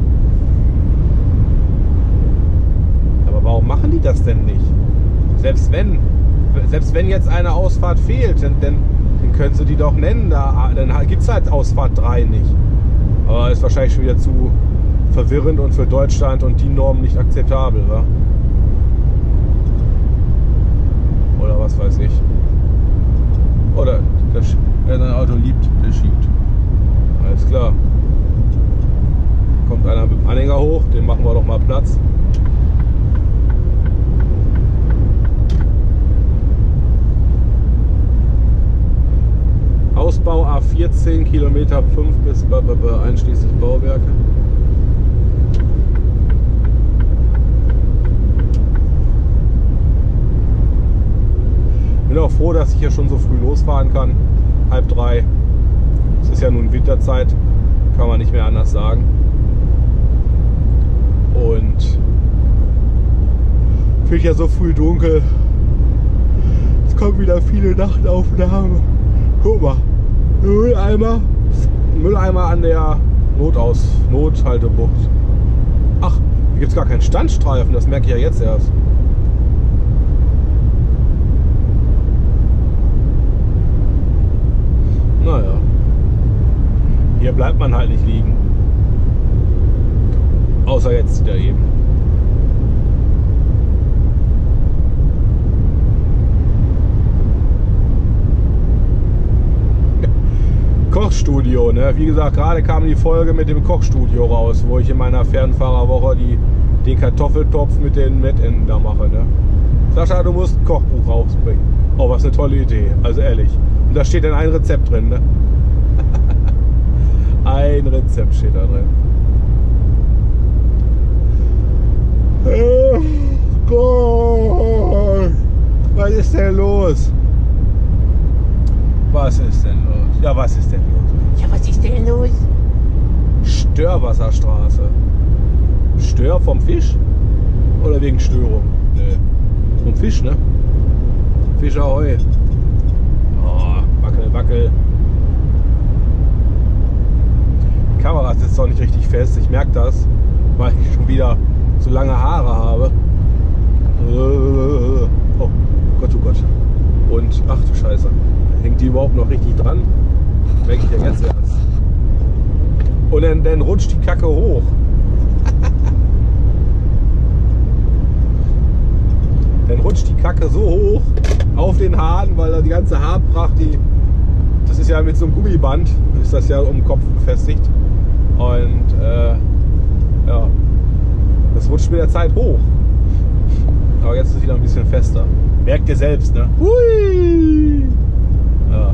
Aber warum machen die das denn nicht? Selbst wenn, selbst wenn jetzt eine Ausfahrt fehlt, dann, dann, dann können sie die doch nennen. Da, dann gibt es halt Ausfahrt drei nicht. Aber ist wahrscheinlich schon wieder zu verwirrend und für Deutschland und die Normen nicht akzeptabel, wa? Oder was weiß ich. Oder das, wer sein Auto liebt, der schiebt. Alles klar. Kommt einer mit dem Anhänger hoch, den machen wir doch mal Platz. Ausbau A vierzehn, Kilometer fünf bis einschließlich Bauwerke. Ich bin auch froh, dass ich hier schon so früh losfahren kann. Halb drei. Es ist ja nun Winterzeit, kann man nicht mehr anders sagen. Und es wird ja so früh dunkel. Es kommen wieder viele Nachtaufnahmen. Guck mal, Mülleimer, Mülleimer an der Notaus, Nothaltebucht. Ach, hier gibt es gar keinen Standstreifen, das merke ich ja jetzt erst. Naja, hier bleibt man halt nicht liegen. Außer jetzt wieder eben. Kochstudio, ne? Wie gesagt, gerade kam die Folge mit dem Kochstudio raus, wo ich in meiner Fernfahrerwoche die, den Kartoffeltopf mit den Mettenden da mache, ne? Sascha, du musst ein Kochbuch rausbringen. Oh, was eine tolle Idee, also ehrlich. Und da steht dann ein Rezept drin, ne? Ein Rezept steht da drin. Oh Gott. Was ist denn los? Was ist denn los? Ja, was ist denn los? Ja, was ist denn los? Störwasserstraße. Stör vom Fisch? Oder wegen Störung? Nee. Vom Fisch, ne? Fisch ahoi. Oh, wackel, wackel. Die Kamera sitzt doch nicht richtig fest. Ich merke das, weil ich schon wieder so lange Haare habe. Oh Gott, oh Gott. Und ach du Scheiße. Hängt die überhaupt noch richtig dran? Merke ich ja jetzt erst. Und dann, dann rutscht die Kacke hoch. Dann rutscht die Kacke so hoch auf den Haaren, weil da die ganze Haarpracht, die, das ist ja mit so einem Gummiband, ist das ja um den Kopf befestigt. Und äh, ja, das rutscht mit der Zeit hoch. Aber jetzt ist es wieder ein bisschen fester. Merkt ihr selbst, ne? Hui! Ja.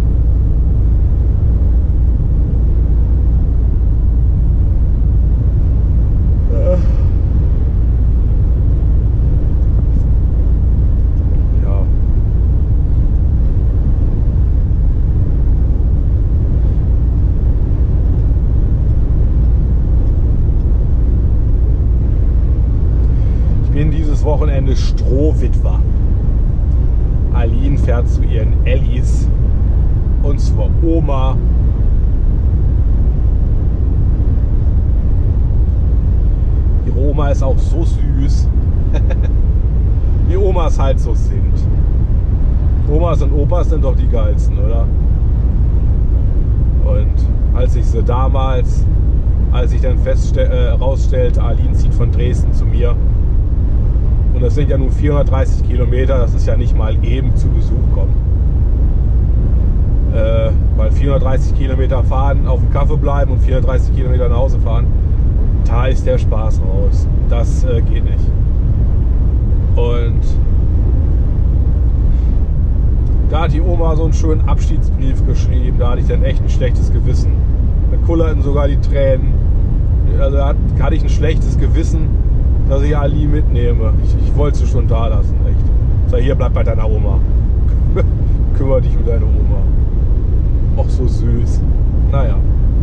Ja. Ich bin dieses Wochenende Strohwitwer. Aline fährt zu ihren Ellis und zur Oma. Ihre Oma ist auch so süß. Wie Omas halt so sind. Omas und Opas sind doch die geilsten, oder? Und als ich sie damals, als ich dann herausstellte, äh, Aline zieht von Dresden zu mir, und das sind ja nun vierhundertdreißig Kilometer, das ist ja nicht mal eben zu Besuch kommen. Äh, weil vierhundertdreißig Kilometer fahren, auf dem Kaffee bleiben und vierhundertdreißig Kilometer nach Hause fahren, da ist der Spaß raus. Das äh, geht nicht. Und da hat die Oma so einen schönen Abschiedsbrief geschrieben, da hatte ich dann echt ein schlechtes Gewissen. Da kullerten sogar die Tränen. Also da hatte ich ein schlechtes Gewissen, dass ich Ali mitnehme. Ich, ich wollte sie schon da lassen, echt. Sag, hier, bleib bei deiner Oma. Kümmere dich um deine Oma. Auch so süß. Naja.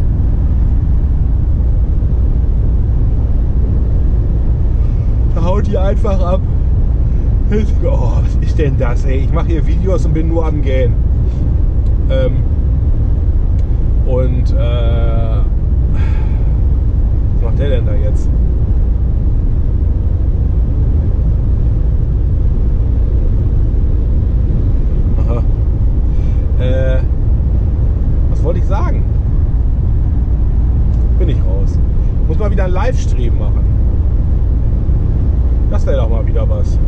Da haut die einfach ab. Oh, was ist denn das, ey? Ich mache hier Videos und bin nur am Gähnen. Ähm, und, äh, was macht der denn da jetzt? Äh, was wollte ich sagen? Bin ich raus. Muss mal wieder einen Livestream machen. Das wäre doch mal wieder was.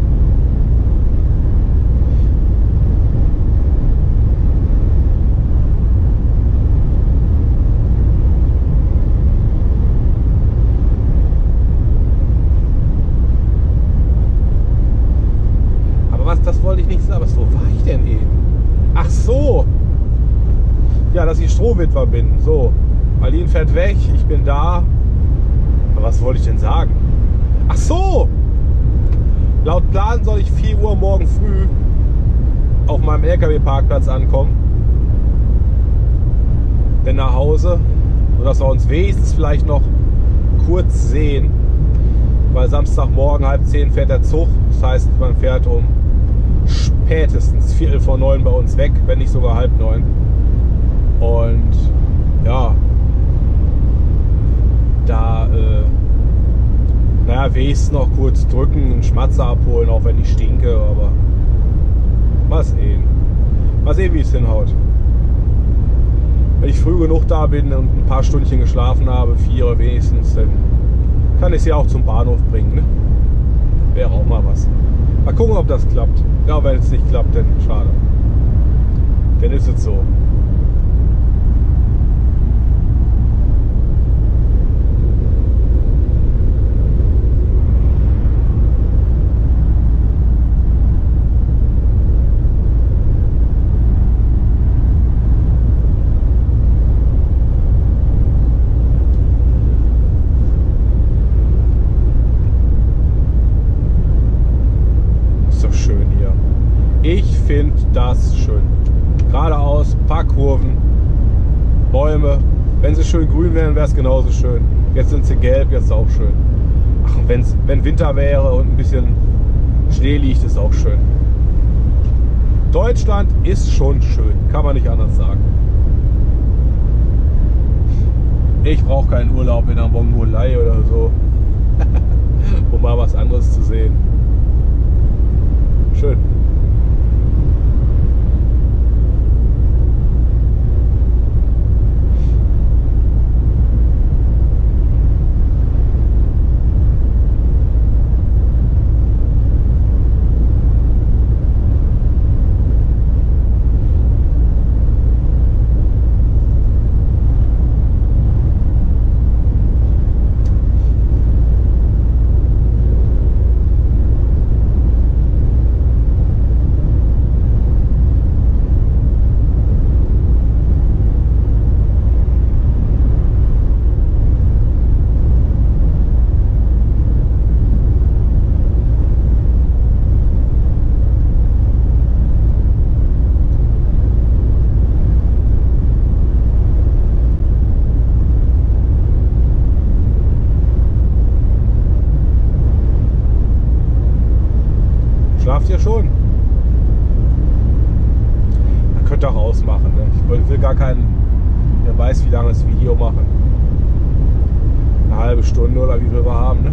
Aber was, das wollte ich nicht sagen. Aber wo war ich denn eben? Ach so. Ja, dass ich Strohwitwer bin. So. Aline fährt weg, ich bin da. Aber was wollte ich denn sagen? Ach so. Laut Plan soll ich vier Uhr morgen früh auf meinem L K W-Parkplatz ankommen. Denn nach Hause. Sodass wir uns wenigstens vielleicht noch kurz sehen. Weil Samstagmorgen halb zehn fährt der Zug. Das heißt, man fährt um spätestens Viertel vor neun bei uns weg, wenn nicht sogar halb neun. Und ja, da äh, naja, wenigstens noch kurz drücken, einen Schmatzer abholen, auch wenn ich stinke, aber mal sehen. Mal sehen, wie es hinhaut. wenn ich früh genug da bin und ein paar Stündchen geschlafen habe, vier wenigstens, dann kann ich sie auch zum Bahnhof bringen. Ne? Wäre auch mal was. Mal gucken, ob das klappt. Ja, wenn es nicht klappt, dann schade. Dann ist es so. Ich finde das schön. Geradeaus, ein paar Kurven, Bäume. Wenn sie schön grün wären, wäre es genauso schön. Jetzt sind sie gelb, jetzt ist auch schön. Ach, wenn's, wenn Winter wäre und ein bisschen Schnee liegt, ist auch schön. Deutschland ist schon schön, kann man nicht anders sagen. Ich brauche keinen Urlaub in der Mongolei oder so, um mal was anderes zu sehen. Schön. Schlaft ihr schon? Man könnte auch ausmachen. Ne? Ich will gar keinen, wer weiß, wie lange das Video machen. Eine halbe Stunde oder wie viel wir haben. Ne?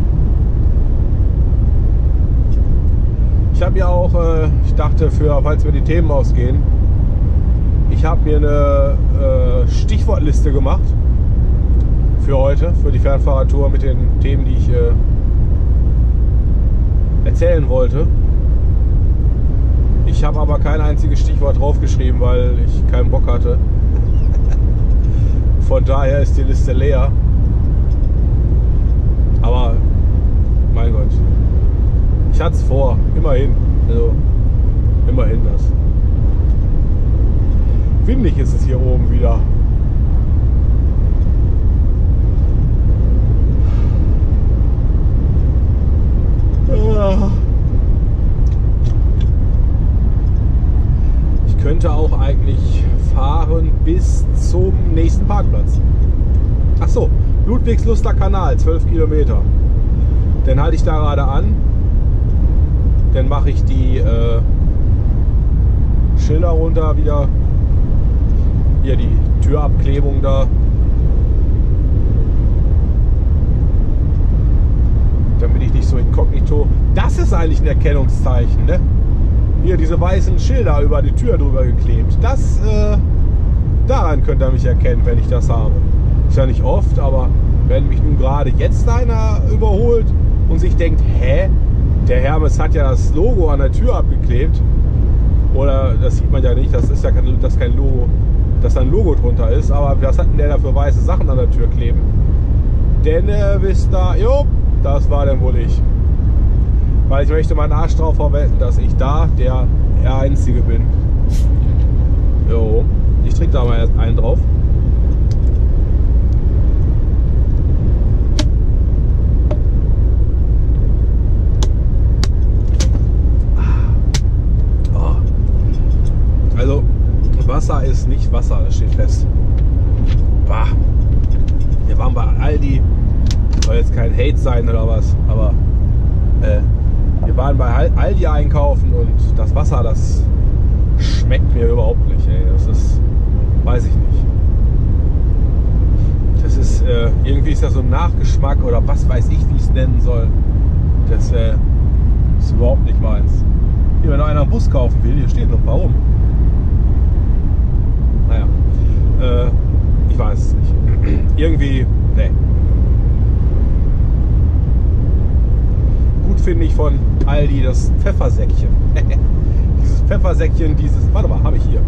Ich habe ja auch, äh, ich dachte, für, falls mir die Themen ausgehen, ich habe mir eine äh, Stichwortliste gemacht für heute, für die Fernfahrradtour mit den Themen, die ich äh, erzählen wollte. Ich habe aber kein einziges Stichwort draufgeschrieben, weil ich keinen Bock hatte. Von daher ist die Liste leer. Aber mein Gott, ich hatte es vor, immerhin. Also immerhin das. Windig ist es hier oben wieder. Ich könnte auch eigentlich fahren bis zum nächsten Parkplatz. Ach so, Ludwigsluster Kanal, zwölf Kilometer. Dann halte ich da gerade an. Dann mache ich die äh, Schilder runter wieder. Hier die Türabklebung da. Damit ich nicht so inkognito. Das ist eigentlich ein Erkennungszeichen, ne? Hier diese weißen Schilder über die Tür drüber geklebt. Das, äh, daran könnt ihr mich erkennen, wenn ich das habe. Ist ja nicht oft, aber wenn mich nun gerade jetzt einer überholt und sich denkt, hä, der Hermes hat ja das Logo an der Tür abgeklebt. Oder das sieht man ja nicht, das ist ja kein, das kein Logo, dass da ein Logo drunter ist. Aber was hat denn der da für weiße Sachen an der Tür kleben? Denn äh, wisst ihr, jo, das war dann wohl ich. Weil ich möchte meinen Arsch drauf verwenden, dass ich da der, der Einzige bin. Jo, ich trinke da mal erst einen drauf. Oh. Also, Wasser ist nicht Wasser, das steht fest. Bah. Wir waren bei Aldi. Soll jetzt kein Hate sein oder was, aber äh, wir waren bei Aldi einkaufen und das Wasser, das schmeckt mir überhaupt nicht. Ey. Das ist, weiß ich nicht. Das ist, äh, irgendwie ist das so ein Nachgeschmack oder was weiß ich, wie ich es nennen soll. Das äh, ist überhaupt nicht meins. Hier, wenn noch einer einen Bus kaufen will, hier steht noch ein paar rum. Naja. Äh, weiß es nicht. Irgendwie, ne. Gut finde ich von Aldi das Pfeffersäckchen. Dieses Pfeffersäckchen, dieses, warte mal, habe ich hier.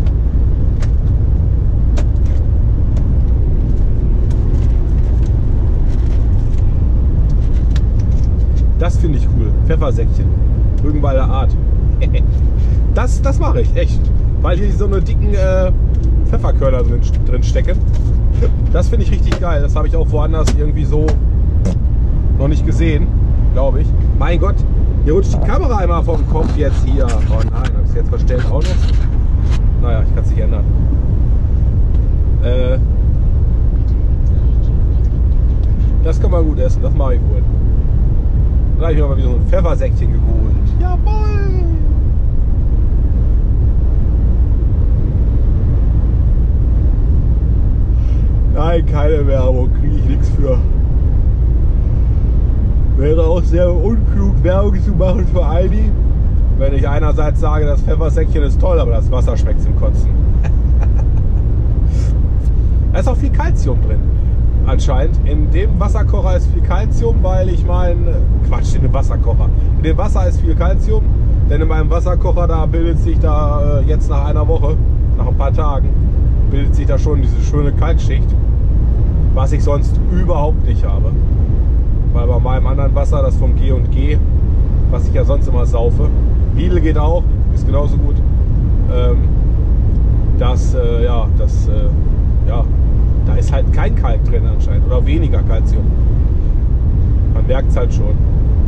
Das finde ich cool. Pfeffersäckchen. Rügenwalder Art. Das, das mache ich, echt. Weil hier so eine dicken äh, Pfefferkörner drin, drin stecken. Das finde ich richtig geil. Das habe ich auch woanders irgendwie so noch nicht gesehen, glaube ich. Mein Gott, hier rutscht die Kamera einmal vom Kopf jetzt hier. Oh nein, habe ich es jetzt verstellt auch noch? Naja, ich kann es nicht ändern. Äh, das kann man gut essen, das mache ich wohl. Dann habe ich mir mal wieder so ein Pfeffersäckchen geholt. Jawohl! Nein, keine Werbung, kriege ich nichts für. Wäre auch sehr unklug, Werbung zu machen für Aldi, wenn ich einerseits sage, das Pfeffersäckchen ist toll, aber das Wasser schmeckt zum Kotzen. Da ist auch viel Calcium drin. Anscheinend. In dem Wasserkocher ist viel Calcium, weil ich meine, Quatsch, in dem Wasserkocher. In dem Wasser ist viel Calcium, denn in meinem Wasserkocher, da bildet sich da äh, jetzt nach einer Woche, nach ein paar Tagen, bildet sich da schon diese schöne Kalkschicht, was ich sonst überhaupt nicht habe. Weil bei meinem anderen Wasser, das vom G und G, was ich ja sonst immer saufe, Lidl geht auch, ist genauso gut, ähm, das, äh, ja, das, äh, ja, da ist halt kein Kalk drin anscheinend oder weniger Calcium. Man merkt es halt schon.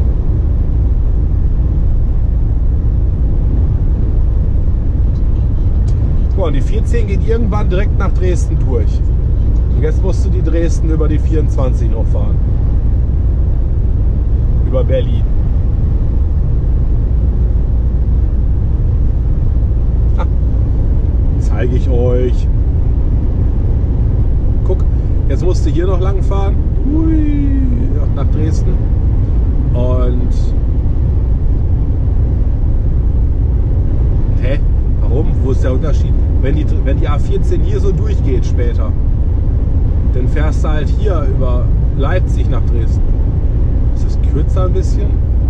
Guck mal, und die vierzehn geht irgendwann direkt nach Dresden durch. Und jetzt musst du die Dresden über die vierundzwanzig noch fahren. Über Berlin. Ah, zeige ich euch. Guck, jetzt musst du hier noch lang fahren. Hui, nach Dresden. Und hä? Warum? Wo ist der Unterschied? Wenn die, wenn die A vierzehn hier so durchgeht später, dann fährst du halt hier über Leipzig nach Dresden. Ist das kürzer ein bisschen?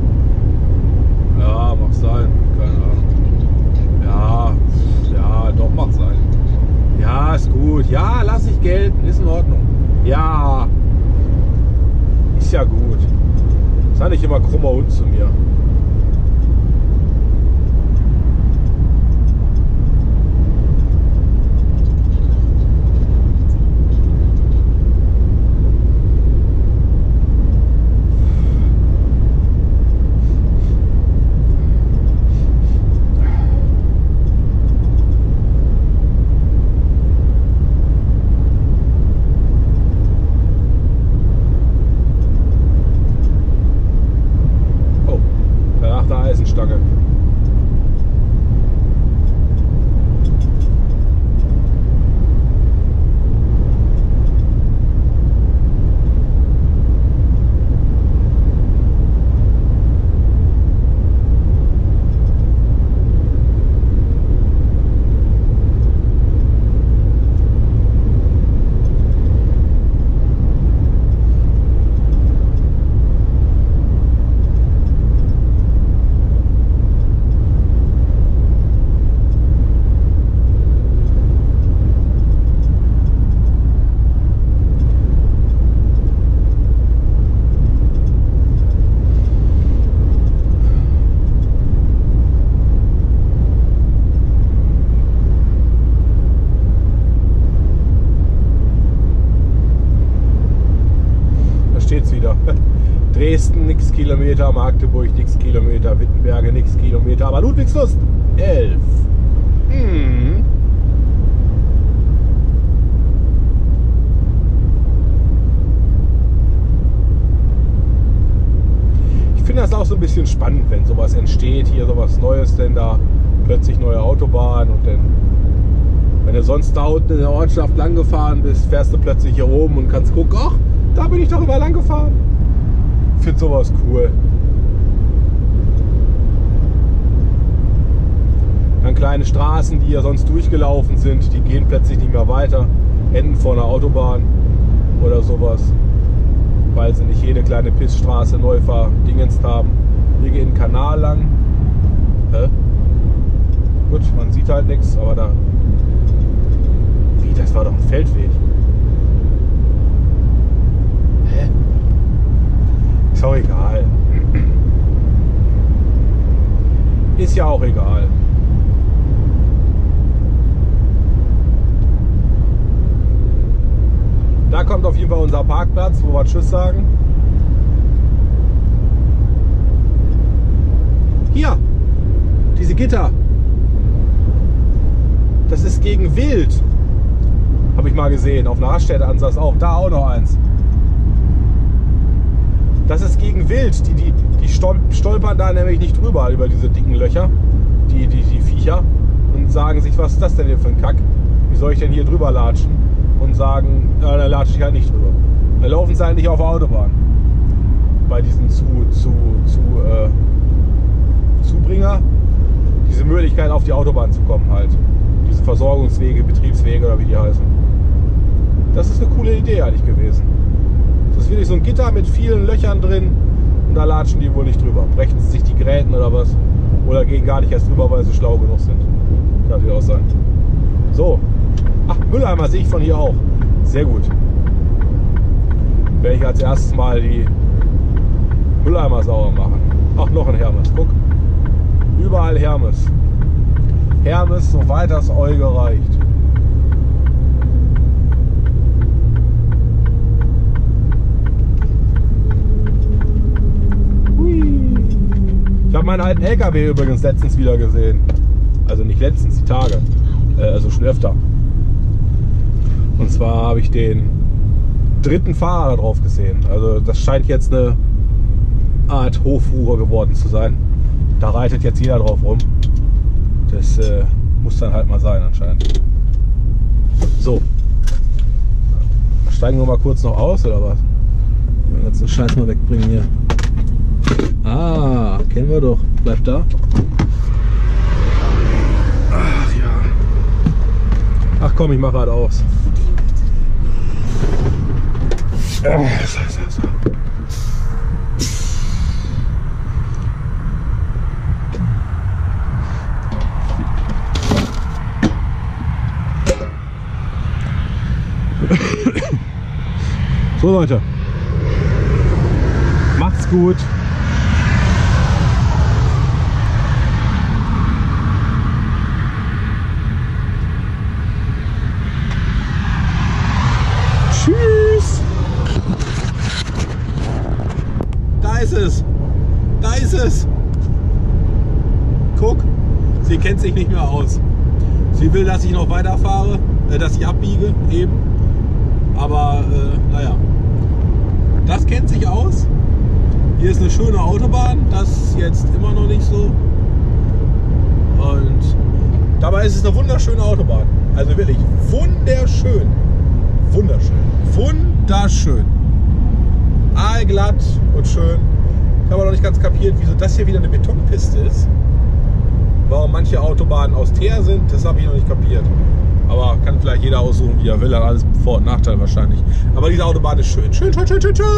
Ja, mag sein. Keine Ahnung. Ja, ja, doch, mag sein. Ja, ist gut. Ja, lass ich gelten. Ist in Ordnung. Ja. Ist ja gut. Sei nicht immer krummer Hund zu mir. Eisenstange. Dresden nix Kilometer, Magdeburg nix Kilometer, Wittenberge nix Kilometer, aber Ludwigslust elf. Hm. Ich finde das auch so ein bisschen spannend, wenn sowas entsteht, hier sowas Neues, denn da plötzlich neue Autobahn und dann, wenn du sonst da unten in der Ortschaft lang gefahren bist, fährst du plötzlich hier oben und kannst gucken, ach, da bin ich doch immer lang gefahren. Ich finde sowas cool. Dann klein kleine Straßen, die ja sonst durchgelaufen sind, die gehen plötzlich nicht mehr weiter, enden vor einer Autobahn oder sowas, weil sie nicht jede kleine Pissstraße neu verdingenst haben. Wir gehen einen Kanal lang. Hä? Gut, man sieht halt nichts, aber da... Wie, das war doch ein Feldweg. Hä? Ist auch egal. Ist ja auch egal. Da kommt auf jeden Fall unser Parkplatz, wo wir Tschüss sagen. Hier, diese Gitter. Das ist gegen Wild. Habe ich mal gesehen. Auf einer Raststätte-Ansatz auch. Da auch noch eins. Das ist gegen Wild. Die, die, die stolpern da nämlich nicht drüber, über diese dicken Löcher. Die, die, die Viecher. Und sagen sich, was ist das denn hier für ein Kack? Wie soll ich denn hier drüber latschen? Und sagen, ja, da latsche ich halt nicht drüber. Da laufen sie halt nicht auf der Autobahn. Bei diesen zu, zu, zu, äh, Zubringer. Diese Möglichkeit auf die Autobahn zu kommen halt. Diese Versorgungswege, Betriebswege oder wie die heißen. Das ist eine coole Idee eigentlich gewesen. Das ist wirklich so ein Gitter mit vielen Löchern drin und da latschen die wohl nicht drüber. Brechen sie sich die Gräten oder was. Oder gehen gar nicht erst drüber, weil sie schlau genug sind. Kann natürlich auch sein. So. Ach, Mülleimer sehe ich von hier auch. Sehr gut. Werde ich als erstes mal die Mülleimer sauber machen. Ach, noch ein Hermes. Guck. Überall Hermes. Hermes, soweit das Auge reicht. Ich habe meinen alten L K W übrigens letztens wieder gesehen. Also nicht letztens, die Tage. Äh, also schon öfter. Und zwar habe ich den dritten Fahrer drauf gesehen. Also das scheint jetzt eine Art Hofruhe geworden zu sein. Da reitet jetzt jeder drauf rum. Das äh, muss dann halt mal sein anscheinend. So. Steigen wir mal kurz noch aus oder was? Jetzt den Scheiß mal wegbringen hier. Ah, kennen wir doch. Bleibt da. Ach ja. Ach komm, ich mache halt aus. Oh, so, so, so. So Leute, macht's gut. Tschüss. Da ist es. Da ist es. Guck, sie kennt sich nicht mehr aus. Sie will, dass ich noch weiterfahre, äh, dass ich abbiege eben. Aber äh, naja, das kennt sich aus. Hier ist eine schöne Autobahn, das ist jetzt immer noch nicht so. Und dabei ist es eine wunderschöne Autobahn. Also wirklich wunderschön. Wunderschön. Wunderschön. Aalglatt und schön. Ich habe aber noch nicht ganz kapiert, wieso das hier wieder eine Betonpiste ist. Warum manche Autobahnen aus Teer sind, das habe ich noch nicht kapiert. Aber kann vielleicht jeder aussuchen, wie er will. Hat alles Vor- und Nachteil wahrscheinlich. Aber diese Autobahn ist schön. Schön, schön, schön, schön, schön.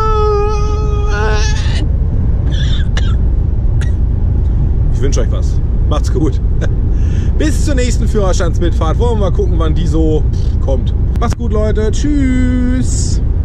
Ich wünsche euch was. Macht's gut. Bis zur nächsten Führerstandsmitfahrt. Wollen wir mal gucken, wann die so kommt. Macht's gut, Leute. Tschüss.